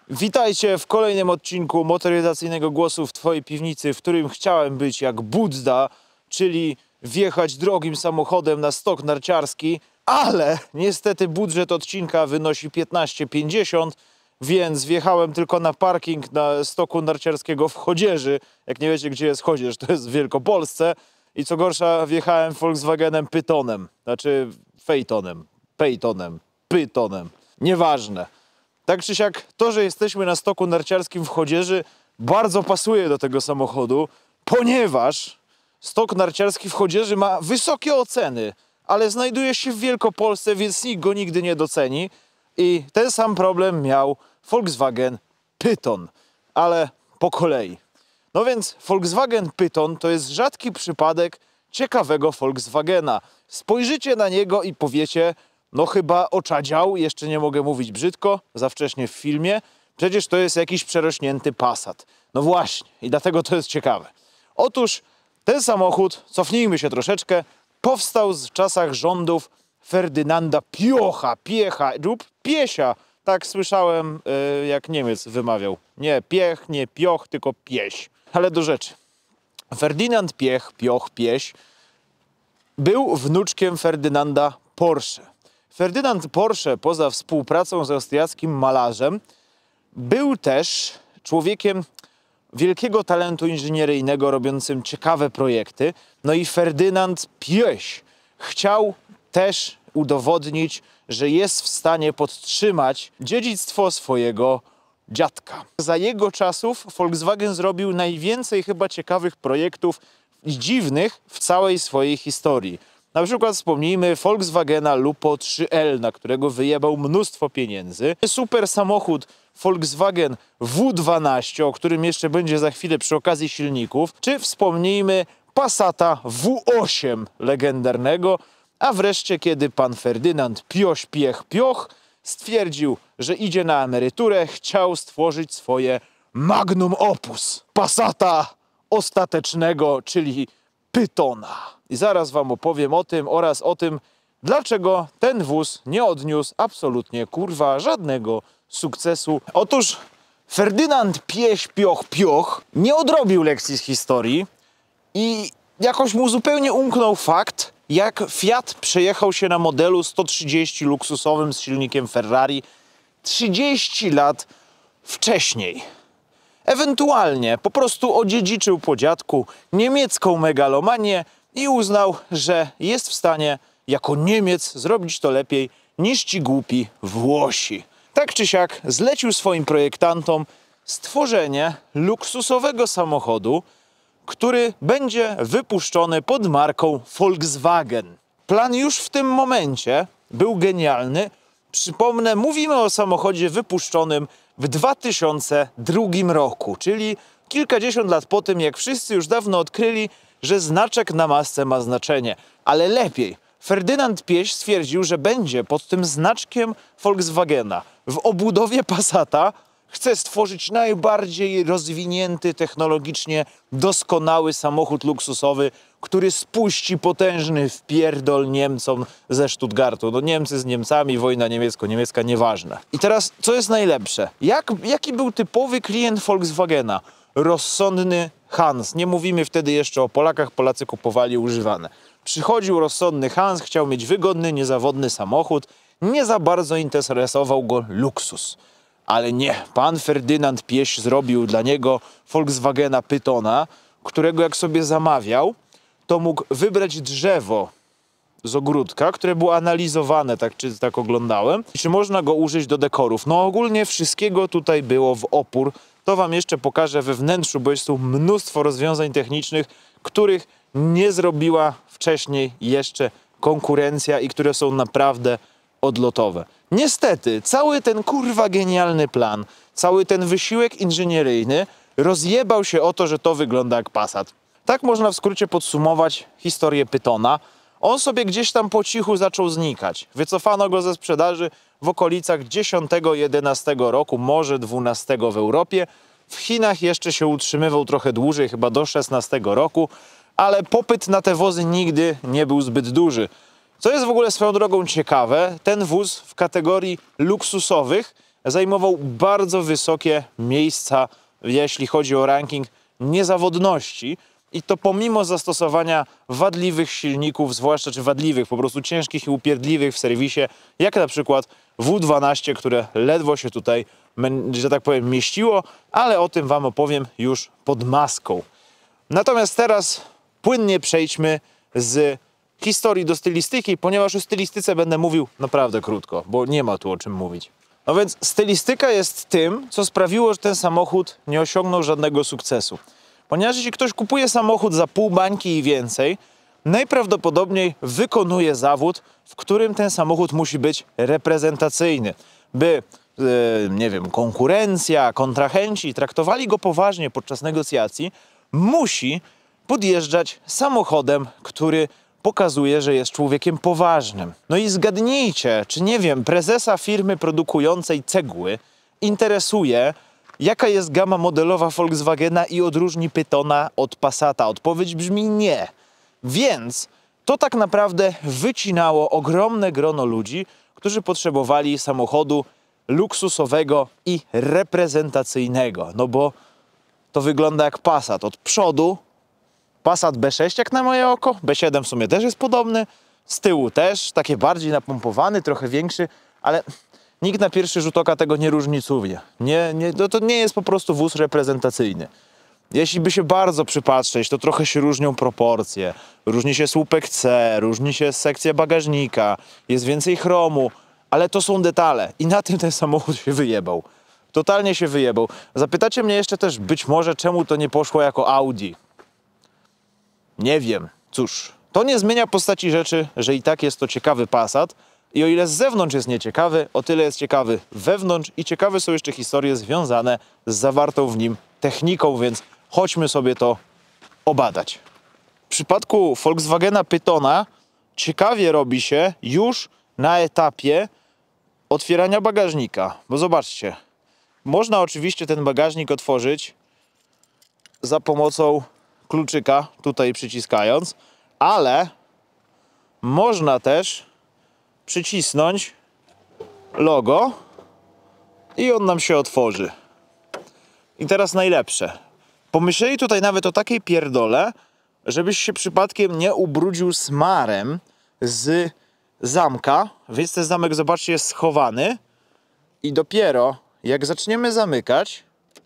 Witajcie w kolejnym odcinku motoryzacyjnego głosu w twojej piwnicy, w którym chciałem być jak Budda, czyli wjechać drogim samochodem na stok narciarski, ale niestety budżet odcinka wynosi 15,50, więc wjechałem tylko na parking na stoku narciarskiego w Chodzieży. Jak nie wiecie, gdzie jest Chodzież, to jest w Wielkopolsce. I co gorsza, wjechałem Volkswagenem Pytonem, znaczy Peytonem, Pytonem, nieważne. Tak czy siak, to, że jesteśmy na stoku narciarskim w Chodzieży, bardzo pasuje do tego samochodu, ponieważ stok narciarski w Chodzieży ma wysokie oceny, ale znajduje się w Wielkopolsce, więc nikt go nigdy nie doceni. I ten sam problem miał Volkswagen Pyton, ale po kolei. No więc Volkswagen Pyton to jest rzadki przypadek ciekawego Volkswagena. Spojrzycie na niego i powiecie: no chyba oczadział, jeszcze nie mogę mówić brzydko, za wcześnie w filmie. Przecież to jest jakiś przerośnięty Passat. No właśnie, i dlatego to jest ciekawe. Otóż ten samochód, cofnijmy się troszeczkę, powstał w czasach rządów Ferdynanda Piecha lub Piesia. Tak słyszałem, jak Niemiec wymawiał. Nie Piech, nie Pioch, tylko Pieś. Ale do rzeczy. Ferdynand Pieś był wnuczkiem Ferdynanda Porsche. Ferdynand Porsche, poza współpracą z austriackim malarzem, był też człowiekiem wielkiego talentu inżynieryjnego, robiącym ciekawe projekty. No i Ferdynand Pieś chciał też udowodnić, że jest w stanie podtrzymać dziedzictwo swojego dziadka. Za jego czasów Volkswagen zrobił najwięcej chyba ciekawych projektów dziwnych w całej swojej historii. Na przykład wspomnijmy Volkswagena Lupo 3L, na którego wyjebał mnóstwo pieniędzy. Super samochód Volkswagen W12, o którym jeszcze będzie za chwilę przy okazji silników. Czy wspomnijmy Passata W8 legendarnego. A wreszcie, kiedy pan Ferdynand Pioch stwierdził, że idzie na emeryturę, chciał stworzyć swoje magnum opus Passata ostatecznego, czyli Pytona. I zaraz wam opowiem o tym oraz o tym, dlaczego ten wóz nie odniósł absolutnie kurwa żadnego sukcesu. Otóż Ferdynand Pioch nie odrobił lekcji z historii i jakoś mu zupełnie umknął fakt, jak Fiat przejechał się na modelu 130 luksusowym z silnikiem Ferrari 30 lat wcześniej. Ewentualnie po prostu odziedziczył po dziadku niemiecką megalomanię i uznał, że jest w stanie jako Niemiec zrobić to lepiej niż ci głupi Włosi. Tak czy siak zlecił swoim projektantom stworzenie luksusowego samochodu, który będzie wypuszczony pod marką Volkswagen. Plan już w tym momencie był genialny. Przypomnę, mówimy o samochodzie wypuszczonym w 2002 roku, czyli kilkadziesiąt lat po tym, jak wszyscy już dawno odkryli, że znaczek na masce ma znaczenie. Ale lepiej, Ferdynand Pieś stwierdził, że będzie pod tym znaczkiem Volkswagena w obudowie Passata chce stworzyć najbardziej rozwinięty, technologicznie doskonały samochód luksusowy, który spuści potężny wpierdol Niemcom ze Stuttgartu. No Niemcy z Niemcami, wojna niemiecko-niemiecka, nieważne. I teraz, co jest najlepsze? Jaki był typowy klient Volkswagena? Rozsądny Hans. Nie mówimy wtedy jeszcze o Polakach, Polacy kupowali używane. Przychodził rozsądny Hans, chciał mieć wygodny, niezawodny samochód. Nie za bardzo interesował go luksus. Ale nie, pan Ferdynand Pieś zrobił dla niego Volkswagena Pytona, którego jak sobie zamawiał, to mógł wybrać drzewo z ogródka, które było analizowane, tak oglądałem, i czy można go użyć do dekorów. No ogólnie wszystkiego tutaj było w opór. To wam jeszcze pokażę we wnętrzu, bo jest tu mnóstwo rozwiązań technicznych, których nie zrobiła wcześniej jeszcze konkurencja i które są naprawdę odlotowe. Niestety, cały ten kurwa genialny plan, cały ten wysiłek inżynieryjny rozjebał się o to, że to wygląda jak Passat. Tak można w skrócie podsumować historię Pytona. On sobie gdzieś tam po cichu zaczął znikać. Wycofano go ze sprzedaży w okolicach 10-11 roku, może 12 w Europie. W Chinach jeszcze się utrzymywał trochę dłużej, chyba do 16 roku, ale popyt na te wozy nigdy nie był zbyt duży. Co jest w ogóle swoją drogą ciekawe, ten wóz w kategorii luksusowych zajmował bardzo wysokie miejsca, jeśli chodzi o ranking niezawodności. I to pomimo zastosowania wadliwych silników, zwłaszcza czy wadliwych, po prostu ciężkich i upierdliwych w serwisie, jak na przykład W12, które ledwo się tutaj, że tak powiem, mieściło, ale o tym wam opowiem już pod maską. Natomiast teraz płynnie przejdźmy z historii do stylistyki, ponieważ o stylistyce będę mówił naprawdę krótko, bo nie ma tu o czym mówić. No więc stylistyka jest tym, co sprawiło, że ten samochód nie osiągnął żadnego sukcesu. Ponieważ jeśli ktoś kupuje samochód za pół bańki i więcej, najprawdopodobniej wykonuje zawód, w którym ten samochód musi być reprezentacyjny, by, nie wiem, konkurencja, kontrahenci traktowali go poważnie podczas negocjacji, musi podjeżdżać samochodem, który pokazuje, że jest człowiekiem poważnym. No i zgadnijcie, czy nie wiem, prezesa firmy produkującej cegły interesuje, jaka jest gama modelowa Volkswagena i odróżni Pytona od Passata? Odpowiedź brzmi nie. Więc to tak naprawdę wycinało ogromne grono ludzi, którzy potrzebowali samochodu luksusowego i reprezentacyjnego. No bo to wygląda jak Passat. Od przodu Passat B6 jak na moje oko, B7 w sumie też jest podobny, z tyłu też, takie bardziej napompowany, trochę większy, ale nikt na pierwszy rzut oka tego nie różnicuje. To nie jest po prostu wóz reprezentacyjny. Jeśli by się bardzo przypatrzeć, to trochę się różnią proporcje. Różni się słupek C, różni się sekcja bagażnika, jest więcej chromu, ale to są detale i na tym ten samochód się wyjebał. Totalnie się wyjebał. Zapytacie mnie jeszcze też być może, czemu to nie poszło jako Audi. Nie wiem. Cóż, to nie zmienia postaci rzeczy, że i tak jest to ciekawy Passat. I o ile z zewnątrz jest nieciekawy, o tyle jest ciekawy wewnątrz i ciekawe są jeszcze historie związane z zawartą w nim techniką, więc chodźmy sobie to obadać. W przypadku Volkswagena Pytona ciekawie robi się już na etapie otwierania bagażnika. Bo zobaczcie, można oczywiście ten bagażnik otworzyć za pomocą kluczyka, tutaj przyciskając, ale można też przycisnąć logo i on nam się otworzy. I teraz najlepsze. Pomyśleli tutaj nawet o takiej pierdole, żebyś się przypadkiem nie ubrudził smarem z zamka, więc ten zamek, zobaczcie, jest schowany i dopiero jak zaczniemy zamykać,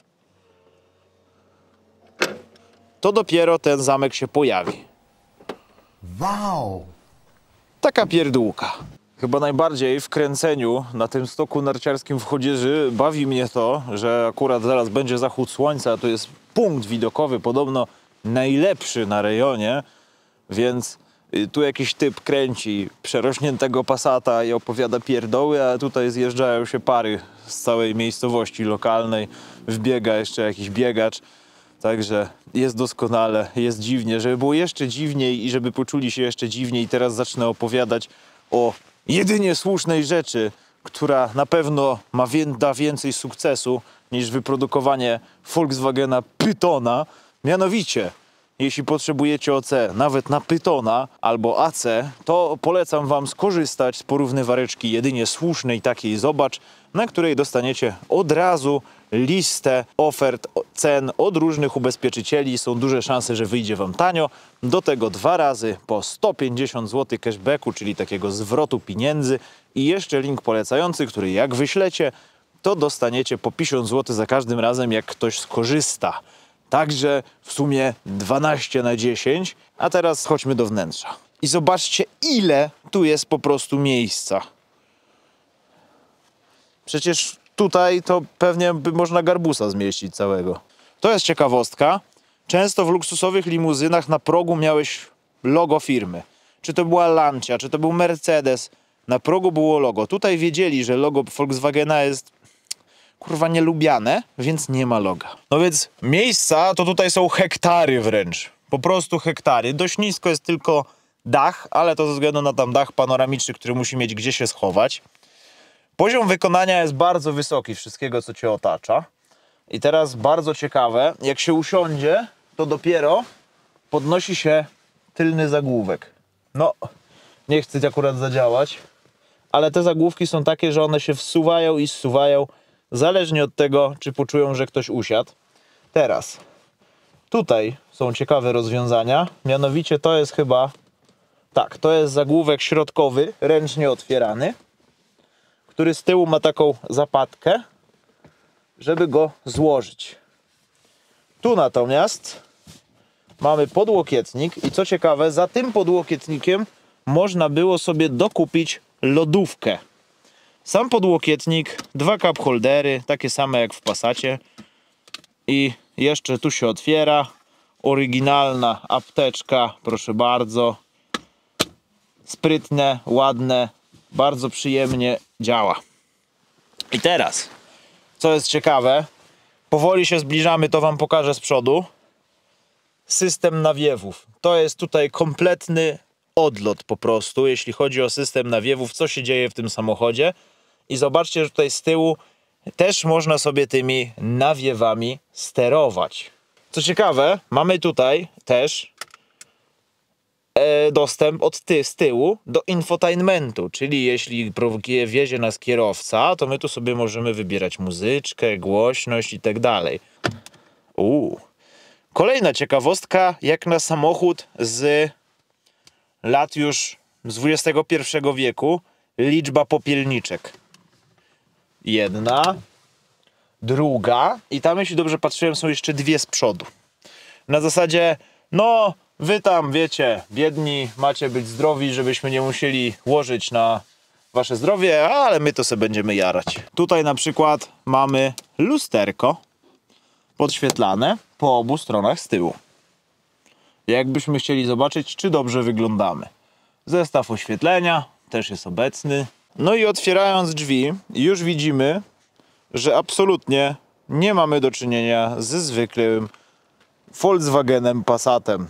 to dopiero ten zamek się pojawi. Wow! Taka pierdółka. Chyba najbardziej w kręceniu na tym stoku narciarskim w Chodzieży bawi mnie to, że akurat zaraz będzie zachód słońca, to jest punkt widokowy, podobno najlepszy na rejonie, więc tu jakiś typ kręci przerośniętego Passata i opowiada pierdoły, a tutaj zjeżdżają się pary z całej miejscowości lokalnej, wbiega jeszcze jakiś biegacz. Także jest doskonale, jest dziwnie. Żeby było jeszcze dziwniej i żeby poczuli się jeszcze dziwniej, teraz zacznę opowiadać o jedynie słusznej rzeczy, która na pewno da więcej sukcesu niż wyprodukowanie Volkswagena Pytona. Mianowicie, jeśli potrzebujecie OC nawet na Pytona albo AC, to polecam wam skorzystać z porównywareczki jedynie słusznej takiej Zobacz, na której dostaniecie od razu listę ofert, cen od różnych ubezpieczycieli. Są duże szanse, że wyjdzie wam tanio. Do tego 2 razy po 150 zł cashbacku, czyli takiego zwrotu pieniędzy i jeszcze link polecający, który jak wyślecie, to dostaniecie po 50 zł za każdym razem, jak ktoś skorzysta. Także w sumie 12 na 10. A teraz chodźmy do wnętrza. I zobaczcie, ile tu jest po prostu miejsca. Przecież tutaj to pewnie by można garbusa zmieścić całego. To jest ciekawostka. Często w luksusowych limuzynach na progu miałeś logo firmy. Czy to była Lancia, czy to był Mercedes. Na progu było logo. Tutaj wiedzieli, że logo Volkswagena jest kurwa nielubiane, więc nie ma loga. No więc miejsca to tutaj są hektary wręcz. Po prostu hektary. Dość nisko jest tylko dach, ale to ze względu na tam dach panoramiczny, który musi mieć gdzie się schować. Poziom wykonania jest bardzo wysoki wszystkiego, co cię otacza. I teraz bardzo ciekawe, jak się usiądzie, to dopiero podnosi się tylny zagłówek. No, nie chcę akurat zadziałać, ale te zagłówki są takie, że one się wsuwają i zsuwają zależnie od tego, czy poczują, że ktoś usiadł. Teraz, tutaj są ciekawe rozwiązania, mianowicie to jest chyba, tak, to jest zagłówek środkowy, ręcznie otwierany, który z tyłu ma taką zapadkę, żeby go złożyć. Tu natomiast mamy podłokietnik i co ciekawe, za tym podłokietnikiem można było sobie dokupić lodówkę. Sam podłokietnik, 2 cup holdery, takie same jak w Passacie. I jeszcze tu się otwiera. Oryginalna apteczka, proszę bardzo. Sprytne, ładne, bardzo przyjemnie działa. I teraz, co jest ciekawe, powoli się zbliżamy, to wam pokażę z przodu. System nawiewów. To jest tutaj kompletny odlot po prostu, jeśli chodzi o system nawiewów, co się dzieje w tym samochodzie. I zobaczcie, że tutaj z tyłu też można sobie tymi nawiewami sterować. Co ciekawe, mamy tutaj też dostęp z tyłu do infotainmentu, czyli jeśli wiezie nas kierowca, to my tu sobie możemy wybierać muzyczkę, głośność i tak dalej. Kolejna ciekawostka, jak na samochód z lat już z XXI wieku, liczba popielniczek. Jedna, druga i tam, jeśli dobrze patrzyłem, są jeszcze 2 z przodu. Na zasadzie, no wy tam wiecie, biedni, macie być zdrowi, żebyśmy nie musieli łożyć na wasze zdrowie, ale my to sobie będziemy jarać. Tutaj na przykład mamy lusterko podświetlane po obu stronach z tyłu. Jakbyśmy chcieli zobaczyć, czy dobrze wyglądamy. Zestaw oświetlenia też jest obecny. No i otwierając drzwi, już widzimy, że absolutnie nie mamy do czynienia ze zwykłym Volkswagenem Passatem.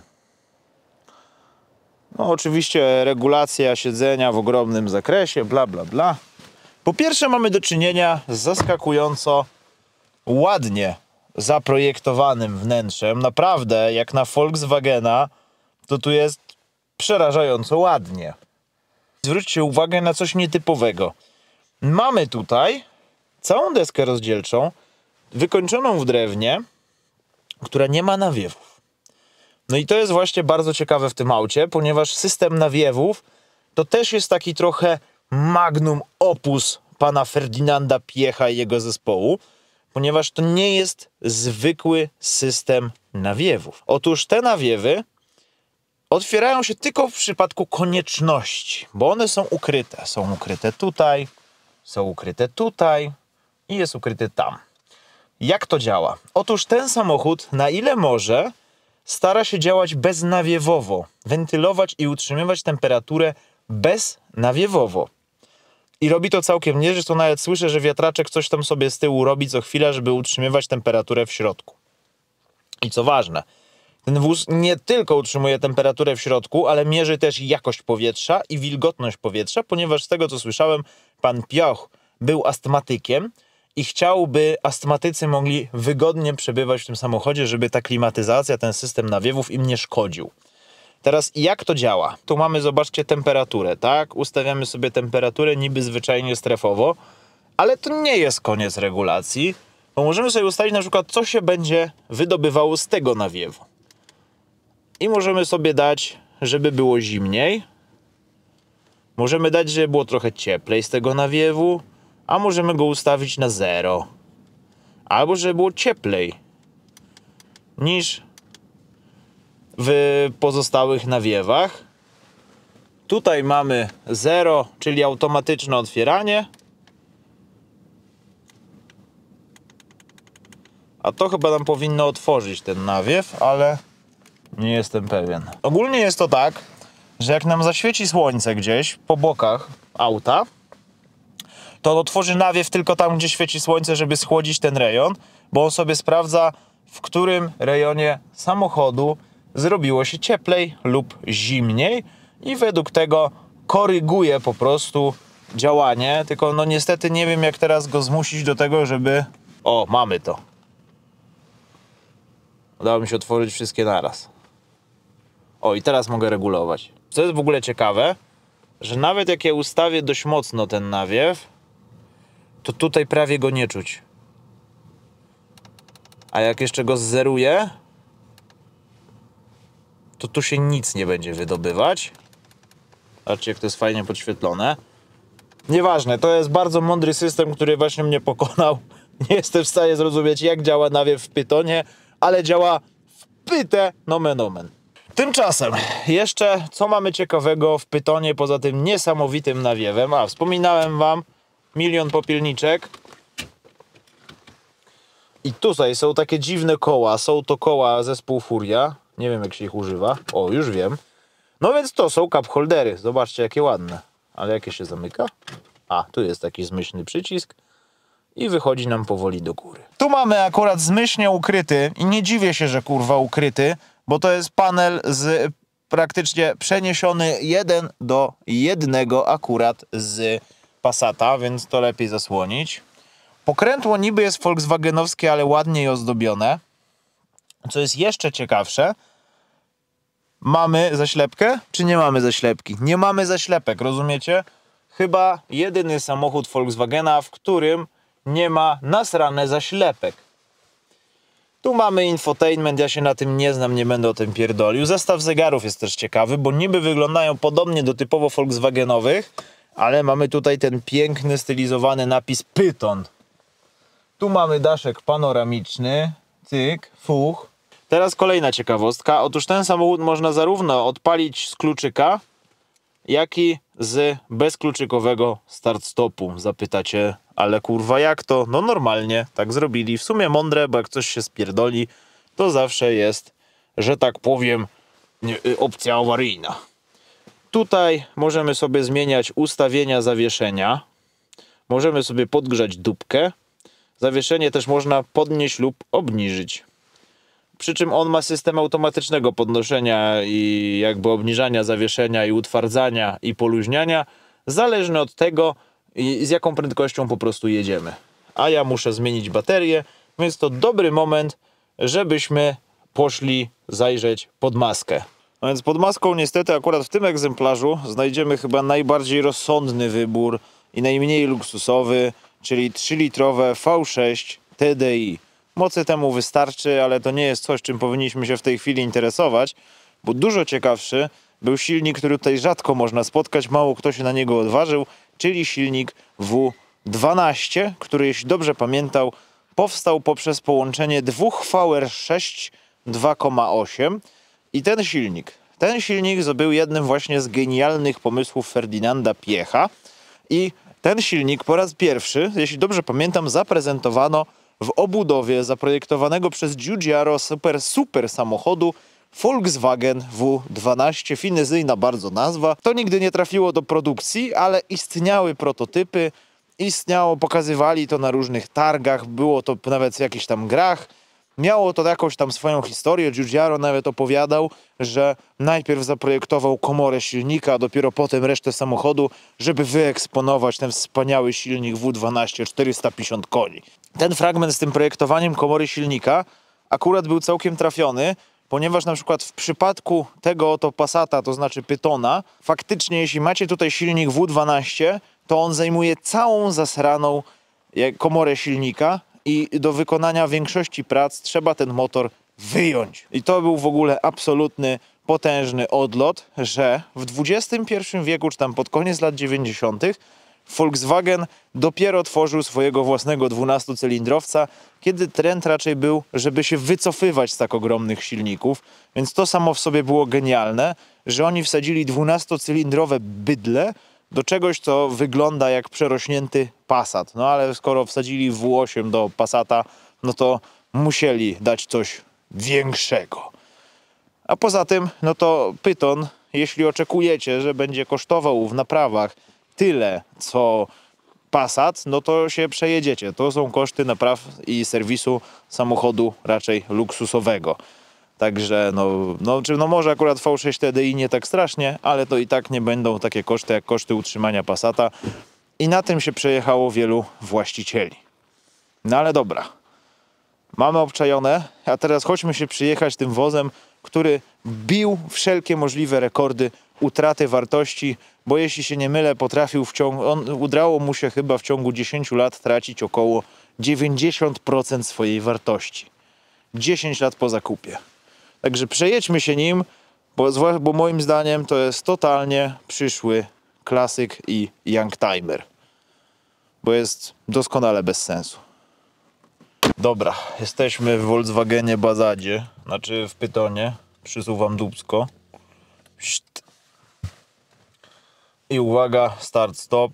No oczywiście regulacja siedzenia w ogromnym zakresie, bla bla bla. Po pierwsze mamy do czynienia z zaskakująco ładnie zaprojektowanym wnętrzem. Naprawdę, jak na Volkswagena, to tu jest przerażająco ładnie. Zwróćcie uwagę na coś nietypowego. Mamy tutaj całą deskę rozdzielczą, wykończoną w drewnie, która nie ma nawiewów. No i to jest właśnie bardzo ciekawe w tym aucie, ponieważ system nawiewów to też jest taki trochę magnum opus pana Ferdynanda Piecha i jego zespołu, ponieważ to nie jest zwykły system nawiewów. Otóż te nawiewy otwierają się tylko w przypadku konieczności, bo one są ukryte. Są ukryte tutaj, są ukryte tutaj i jest ukryty tam. Jak to działa? Otóż ten samochód, na ile może, stara się działać beznawiewowo, wentylować i utrzymywać temperaturę beznawiewowo. I robi to całkiem nie, że to nawet słyszę, że wiatraczek coś tam sobie z tyłu robi co chwilę, żeby utrzymywać temperaturę w środku. I co ważne, ten wóz nie tylko utrzymuje temperaturę w środku, ale mierzy też jakość powietrza i wilgotność powietrza, ponieważ z tego co słyszałem, pan Pioch był astmatykiem i chciałby astmatycy mogli wygodnie przebywać w tym samochodzie, żeby ta klimatyzacja, ten system nawiewów im nie szkodził. Teraz jak to działa? Tu mamy, zobaczcie, temperaturę, tak? Ustawiamy sobie temperaturę niby zwyczajnie strefowo, ale to nie jest koniec regulacji, bo możemy sobie ustalić na przykład, co się będzie wydobywało z tego nawiewu. I możemy sobie dać, żeby było zimniej. Możemy dać, żeby było trochę cieplej z tego nawiewu, a możemy go ustawić na 0. Albo żeby było cieplej niż w pozostałych nawiewach. Tutaj mamy 0, czyli automatyczne otwieranie. A to chyba nam powinno otworzyć ten nawiew, ale nie jestem pewien. Ogólnie jest to tak, że jak nam zaświeci słońce gdzieś po bokach auta, to otworzy nawiew tylko tam, gdzie świeci słońce, żeby schłodzić ten rejon, bo on sobie sprawdza, w którym rejonie samochodu zrobiło się cieplej lub zimniej i według tego koryguje po prostu działanie, tylko no niestety nie wiem, jak teraz go zmusić do tego, żeby... O, mamy to. Udało mi się otworzyć wszystkie naraz. O, i teraz mogę regulować. Co jest w ogóle ciekawe, że nawet jak ja ustawię dość mocno ten nawiew, to tutaj prawie go nie czuć. A jak jeszcze go zzeruję, to tu się nic nie będzie wydobywać. Zobaczcie, jak to jest fajnie podświetlone. Nieważne, to jest bardzo mądry system, który właśnie mnie pokonał. Nie jestem w stanie zrozumieć, jak działa nawiew w Pytonie, ale działa w pytę nomen omen. Tymczasem, jeszcze co mamy ciekawego w Pytonie poza tym niesamowitym nawiewem? Wspominałem wam, 1 000 000 popielniczek. I tutaj są takie dziwne koła. Są to koła zespół Furia. Nie wiem, jak się ich używa. O, już wiem. No więc to są cup holdery. Zobaczcie, jakie ładne. Ale jakie się zamyka? Tu jest taki zmyślny przycisk. I wychodzi nam powoli do góry. Tu mamy akurat zmyślnie ukryty. I nie dziwię się, że kurwa ukryty. Bo to jest panel z praktycznie przeniesiony 1:1 akurat z Passata. Więc to lepiej zasłonić. Pokrętło niby jest volkswagenowskie, ale ładniej ozdobione. Co jest jeszcze ciekawsze, mamy zaślepkę, czy nie mamy zaślepki? Nie mamy zaślepek, rozumiecie? Chyba jedyny samochód Volkswagena, w którym nie ma nasrane zaślepek. Tu mamy infotainment, ja się na tym nie znam, nie będę o tym pierdolił. Zestaw zegarów jest też ciekawy, bo niby wyglądają podobnie do typowo volkswagenowych, ale mamy tutaj ten piękny, stylizowany napis Pyton. Tu mamy daszek panoramiczny, cyk, fuch. Teraz kolejna ciekawostka. Otóż ten samochód można zarówno odpalić z kluczyka, jak i z bezkluczykowego start-stopu. Zapytacie, ale kurwa jak to? No normalnie, tak zrobili. W sumie mądre, bo jak coś się spierdoli, to zawsze jest, że tak powiem, opcja awaryjna. Tutaj możemy sobie zmieniać ustawienia zawieszenia. Możemy sobie podgrzać dupkę. Zawieszenie też można podnieść lub obniżyć. Przy czym on ma system automatycznego podnoszenia i jakby obniżania zawieszenia i utwardzania i poluźniania, zależny od tego, z jaką prędkością po prostu jedziemy. A ja muszę zmienić baterię, więc to dobry moment, żebyśmy poszli zajrzeć pod maskę. No więc pod maską niestety akurat w tym egzemplarzu znajdziemy chyba najbardziej rozsądny wybór i najmniej luksusowy, czyli 3-litrowe V6 TDI. Mocy temu wystarczy, ale to nie jest coś, czym powinniśmy się w tej chwili interesować, bo dużo ciekawszy był silnik, który tutaj rzadko można spotkać, mało kto się na niego odważył, czyli silnik W12, który, jeśli dobrze pamiętał, powstał poprzez połączenie dwóch VR6 2,8 i ten silnik był jednym właśnie z genialnych pomysłów Ferdynanda Piecha i ten silnik po raz pierwszy, jeśli dobrze pamiętam, zaprezentowano w obudowie zaprojektowanego przez Giugiaro super samochodu Volkswagen W12, finezyjna bardzo nazwa. To nigdy nie trafiło do produkcji, ale istniały prototypy, pokazywali to na różnych targach, było to nawet w jakichś tam grach. Miało to jakąś tam swoją historię. Giugiaro nawet opowiadał, że najpierw zaprojektował komorę silnika, a dopiero potem resztę samochodu, żeby wyeksponować ten wspaniały silnik W12 450 koni. Ten fragment z tym projektowaniem komory silnika akurat był całkiem trafiony, ponieważ na przykład w przypadku tego oto Passata, to znaczy Pytona, faktycznie jeśli macie tutaj silnik W12, to on zajmuje całą zasraną komorę silnika i do wykonania większości prac trzeba ten motor wyjąć. I to był w ogóle absolutny, potężny odlot, że w XXI wieku, czy tam pod koniec lat 90., Volkswagen dopiero tworzył swojego własnego 12-cylindrowca, kiedy trend raczej był, żeby się wycofywać z tak ogromnych silników, więc to samo w sobie było genialne, że oni wsadzili 12-cylindrowe bydle do czegoś, co wygląda jak przerośnięty Passat. No ale skoro wsadzili W8 do Passata, no to musieli dać coś większego. A poza tym, no to Pyton, jeśli oczekujecie, że będzie kosztował w naprawach tyle, co Passat, no to się przejedziecie. To są koszty napraw i serwisu samochodu raczej luksusowego. Także no może akurat V6 TDI nie tak strasznie, ale to i tak nie będą takie koszty jak koszty utrzymania Passata. I na tym się przejechało wielu właścicieli. No ale dobra. Mamy obczajone, a teraz chodźmy się przyjechać tym wozem, który bił wszelkie możliwe rekordy utraty wartości, bo jeśli się nie mylę, udało mu się chyba w ciągu 10 lat tracić około 90% swojej wartości. 10 lat po zakupie. Także przejedźmy się nim, bo moim zdaniem to jest totalnie przyszły klasyk i youngtimer. Bo jest doskonale bez sensu. Dobra, jesteśmy w Volkswagenie Bazadzie, znaczy w Pytonie. Przysuwam dupsko. I uwaga, start, stop.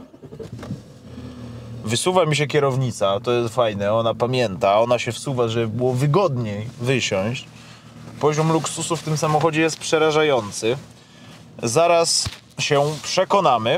Wysuwa mi się kierownica, to jest fajne, ona pamięta, ona się wsuwa, żeby było wygodniej wysiąść. Poziom luksusu w tym samochodzie jest przerażający. Zaraz się przekonamy,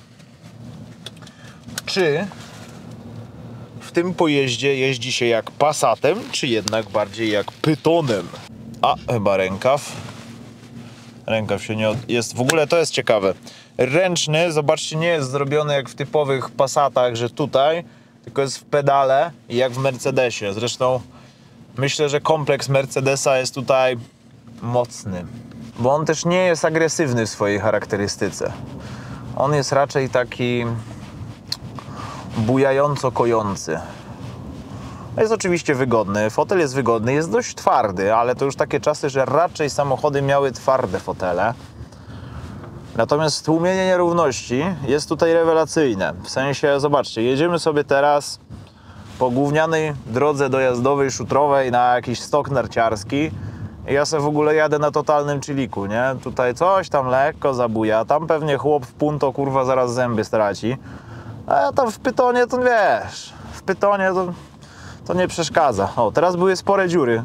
czy w tym pojeździe jeździ się jak Passatem, czy jednak bardziej jak Pytonem. A, chyba rękaw. Rękaw się nie jest. W ogóle to jest ciekawe. Ręczny, zobaczcie, nie jest zrobiony jak w typowych Passatach, że tutaj, tylko jest w pedale i jak w Mercedesie. Zresztą myślę, że kompleks Mercedesa jest tutaj mocny, bo on też nie jest agresywny w swojej charakterystyce. On jest raczej taki bujająco kojący. Jest oczywiście wygodny, fotel jest wygodny, jest dość twardy, ale to już takie czasy, że raczej samochody miały twarde fotele. Natomiast tłumienie nierówności jest tutaj rewelacyjne. W sensie, zobaczcie, jedziemy sobie teraz po gównianej drodze dojazdowej, szutrowej na jakiś stok narciarski i ja sobie w ogóle jadę na totalnym chilliku, nie? Tutaj coś tam lekko zabuja, tam pewnie chłop w punto, kurwa, zaraz zęby straci. A ja tam w Pytonie, to wiesz, w Pytonie to nie przeszkadza. O, teraz były spore dziury.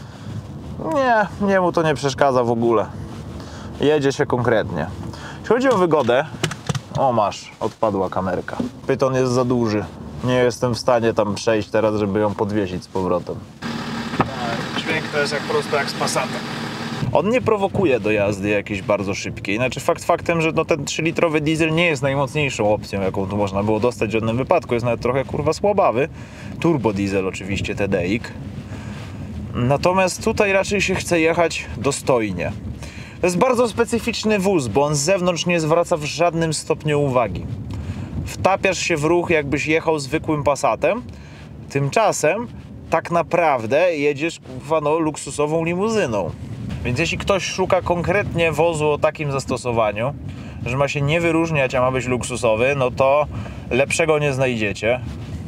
Nie mu to nie przeszkadza w ogóle. Jedzie się konkretnie. Jeśli chodzi o wygodę, o masz, odpadła kamerka. Pyton jest za duży. Nie jestem w stanie tam przejść teraz, żeby ją podwiesić z powrotem. Dźwięk to jest jak prosto jak z Passatem. On nie prowokuje do jazdy jakiejś bardzo szybkiej. Znaczy fakt faktem, że no ten 3-litrowy diesel nie jest najmocniejszą opcją, jaką tu można było dostać w żadnym wypadku. Jest nawet trochę kurwa słabawy. Turbo diesel oczywiście TDI. Natomiast tutaj raczej się chce jechać dostojnie. To jest bardzo specyficzny wóz, bo on z zewnątrz nie zwraca w żadnym stopniu uwagi. Wtapiasz się w ruch, jakbyś jechał zwykłym Passatem. Tymczasem tak naprawdę jedziesz luksusową limuzyną. Więc jeśli ktoś szuka konkretnie wozu o takim zastosowaniu, że ma się nie wyróżniać, a ma być luksusowy, no to lepszego nie znajdziecie.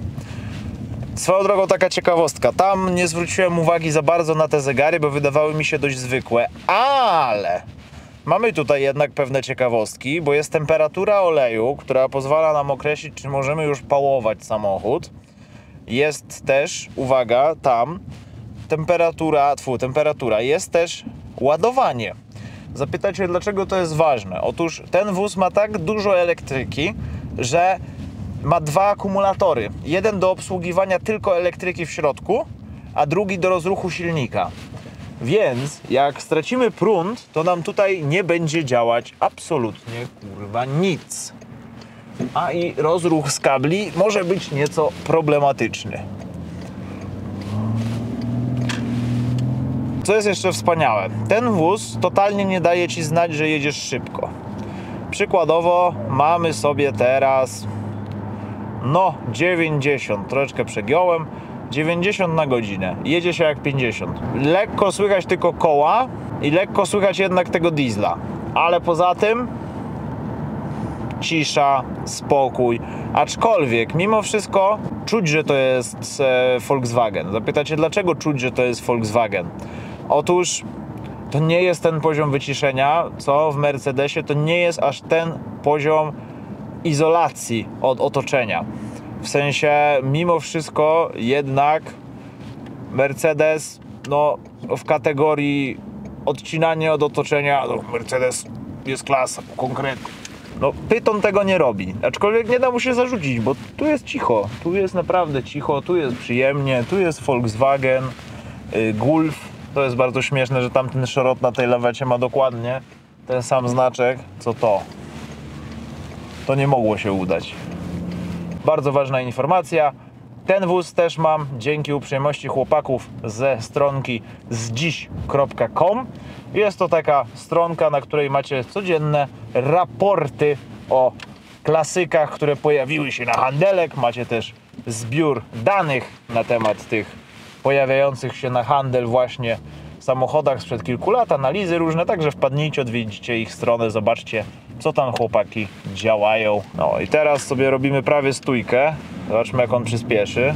Swoją drogą taka ciekawostka, tam nie zwróciłem uwagi za bardzo na te zegary, bo wydawały mi się dość zwykłe, ale mamy tutaj jednak pewne ciekawostki, bo jest temperatura oleju, która pozwala nam określić, czy możemy już pałować samochód. Jest też, uwaga, tam temperatura, jest też ładowanie. Zapytacie, dlaczego to jest ważne? Otóż ten wóz ma tak dużo elektryki, że ma dwa akumulatory. Jeden do obsługiwania tylko elektryki w środku, a drugi do rozruchu silnika. Więc jak stracimy prąd, to nam tutaj nie będzie działać absolutnie kurwa nic. A i rozruch z kabli może być nieco problematyczny. Co jest jeszcze wspaniałe? Ten wóz totalnie nie daje ci znać, że jedziesz szybko. Przykładowo mamy sobie teraz 90, troszeczkę przegiąłem, 90 na godzinę. Jedzie się jak 50. Lekko słychać tylko koła i lekko słychać jednak tego diesla. Ale poza tym cisza, spokój. Aczkolwiek mimo wszystko czuć, że to jest Volkswagen. Zapytacie, dlaczego czuć, że to jest Volkswagen? Otóż to nie jest ten poziom wyciszenia, co w Mercedesie, to nie jest aż ten poziom izolacji od otoczenia. W sensie, mimo wszystko jednak Mercedes, w kategorii odcinanie od otoczenia, Mercedes jest klasa, konkretnie. Pyton tego nie robi, aczkolwiek nie da mu się zarzucić, bo tu jest cicho, tu jest naprawdę cicho, tu jest przyjemnie, tu jest Volkswagen, Golf. To jest bardzo śmieszne, że tamten szrot na tej lawecie ma dokładnie ten sam znaczek, co to. To nie mogło się udać. Bardzo ważna informacja. Ten wóz też mam dzięki uprzejmości chłopaków ze stronki zdziś.com. Jest to taka stronka, na której macie codzienne raporty o klasykach, które pojawiły się na handelek. Macie też zbiór danych na temat tych pojawiających się na handel właśnie samochodach sprzed kilku lat, analizy różne, także wpadnijcie, odwiedzicie ich stronę, zobaczcie, co tam chłopaki działają. No i teraz sobie robimy prawie stójkę. Zobaczmy, jak on przyspieszy.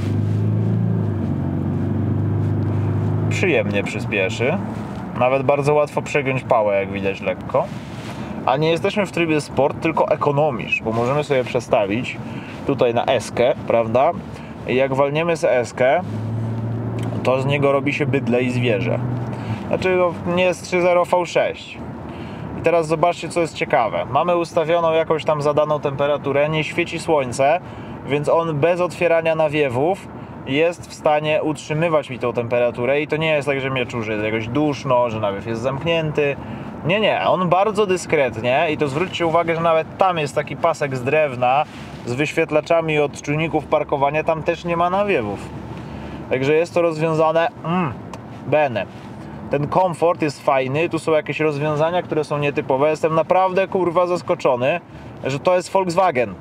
Przyjemnie przyspieszy. Nawet bardzo łatwo przegiąć pałę, jak widać, lekko. A nie jesteśmy w trybie sport, tylko ekonomisz, bo możemy sobie przestawić tutaj na S-kę, prawda? I jak walniemy z S-kę, to z niego robi się bydle i zwierzę. Znaczy, no, nie jest 3.0 V6. I teraz zobaczcie, co jest ciekawe. Mamy ustawioną jakąś tam zadaną temperaturę, nie świeci słońce, więc on bez otwierania nawiewów jest w stanie utrzymywać mi tą temperaturę i to nie jest tak, że mnie czurzy jakoś duszno, że nawiew jest zamknięty. Nie, on bardzo dyskretnie i to zwróćcie uwagę, że nawet tam jest taki pasek z drewna z wyświetlaczami od czujników parkowania, tam też nie ma nawiewów. Także jest to rozwiązane bene. Ten komfort jest fajny, tu są jakieś rozwiązania, które są nietypowe. Jestem naprawdę, kurwa, zaskoczony, że to jest Volkswagen.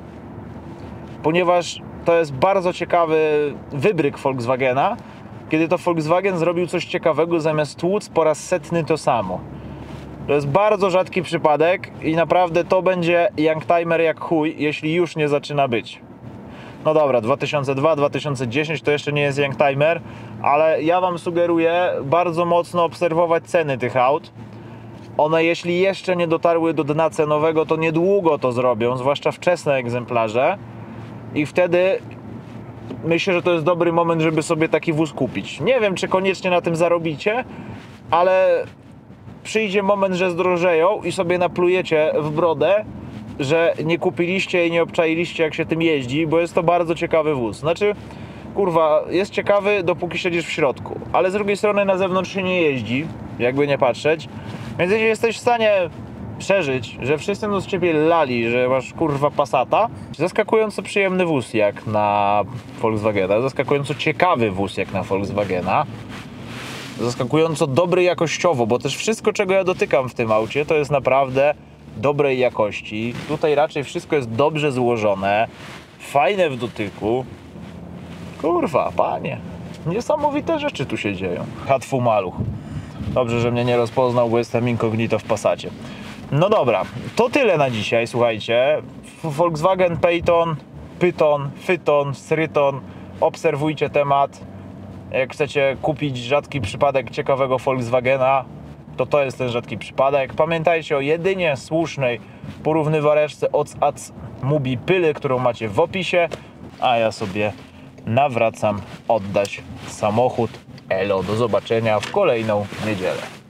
Ponieważ to jest bardzo ciekawy wybryk Volkswagena, kiedy to Volkswagen zrobił coś ciekawego, zamiast tłuc po raz setny to samo. To jest bardzo rzadki przypadek i naprawdę to będzie youngtimer jak chuj, jeśli już nie zaczyna być. No dobra, 2002, 2010 to jeszcze nie jest youngtimer, ale ja wam sugeruję bardzo mocno obserwować ceny tych aut. One, jeśli jeszcze nie dotarły do dna cenowego, to niedługo to zrobią, zwłaszcza wczesne egzemplarze. I wtedy myślę, że to jest dobry moment, żeby sobie taki wóz kupić. Nie wiem, czy koniecznie na tym zarobicie, ale przyjdzie moment, że zdrożeją i sobie naplujecie w brodę, że nie kupiliście i nie obczailiście, jak się tym jeździ, bo jest to bardzo ciekawy wóz. Znaczy, kurwa, jest ciekawy, dopóki siedzisz w środku, ale z drugiej strony na zewnątrz się nie jeździ, jakby nie patrzeć. Więc jeśli jesteś w stanie przeżyć, że wszyscy z ciebie lali, że masz, kurwa, Passata, zaskakująco przyjemny wóz jak na Volkswagena, zaskakująco ciekawy wóz jak na Volkswagena, zaskakująco dobry jakościowo, bo też wszystko, czego ja dotykam w tym aucie, to jest naprawdę dobrej jakości. Tutaj raczej wszystko jest dobrze złożone, fajne w dotyku. Kurwa, panie, niesamowite rzeczy tu się dzieją. Hatfu maluch. Dobrze, że mnie nie rozpoznał, bo jestem incognito w Passacie. No dobra, to tyle na dzisiaj, słuchajcie. Volkswagen Python, Fyton, Sryton. Obserwujcie temat. Jak chcecie kupić rzadki przypadek ciekawego Volkswagena, to jest ten rzadki przypadek. Pamiętajcie o jedynie słusznej porównywareczce OC Mubi Pyly, którą macie w opisie. A ja sobie nawracam oddać samochód. Elo, do zobaczenia w kolejną niedzielę.